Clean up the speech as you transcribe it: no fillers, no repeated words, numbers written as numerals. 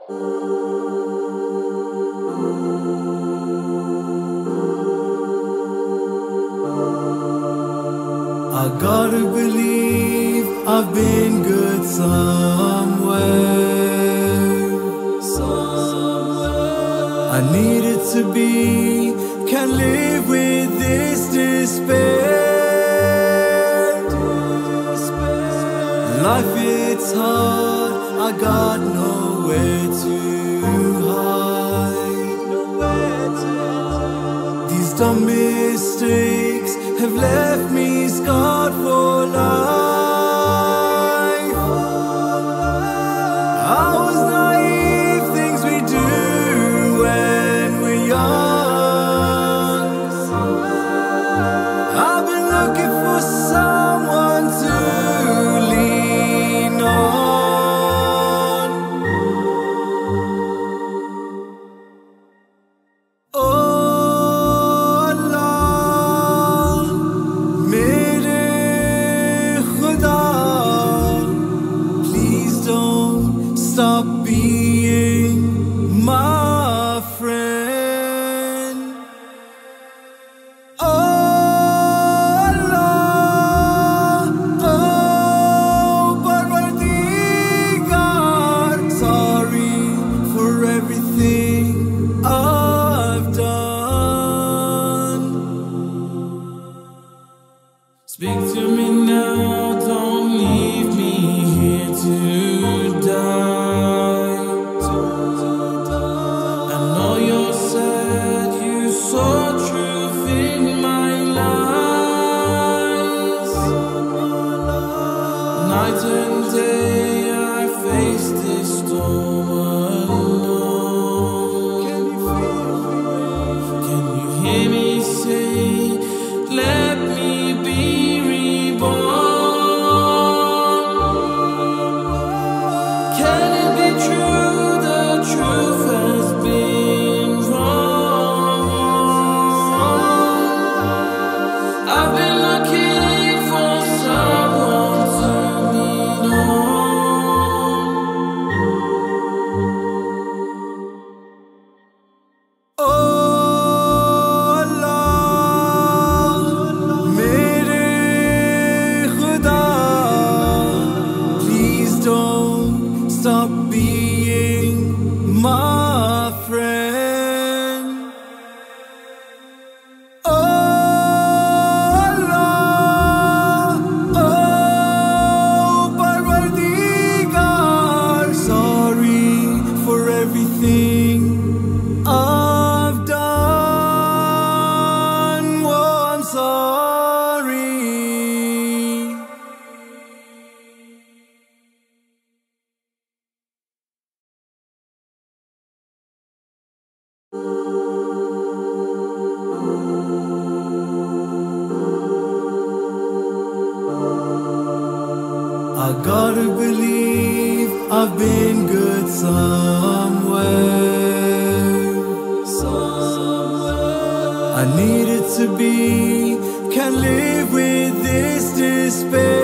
I gotta believe I've been good somewhere. I needed to be, can't live with this despair. Life it's hard, I got nowhere to hide. These dumb mistakes have left me scarred for life. I was naive, things we do when we're young. I've been looking for someone to lean on. Oh Allah, Meray Khuda, please don't stop being my friend. Oh Allah, 괡ᴜᴜᴜ, sorry for everything I've done. Speak to me now, don't leave me here to die. I know you're sad, you saw truth in my lies. Night and day I face this storm alone. Can you hear me say, let me be reborn? Can it be true the truth has been wrong? I've been looking for someone to lean on. Oh Allah, Meray Khuda, please don't stop being my friend. Oh Allah, 괡ᴜᴜᴜ, sorry for everything I've done. Oh, I'm sorry. I gotta believe I've been good somewhere. I needed to be, can't live with this despair.